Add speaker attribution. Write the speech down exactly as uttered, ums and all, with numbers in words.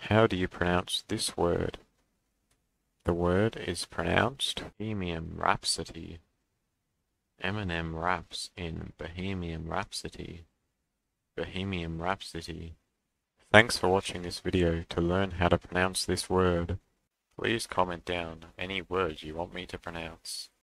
Speaker 1: How do you pronounce this word? The word is pronounced Bohemian Rhapsody. Eminem raps in Bohemian Rhapsody. Bohemian Rhapsody. Thanks for watching this video. To learn how to pronounce this word, please comment down any words you want me to pronounce.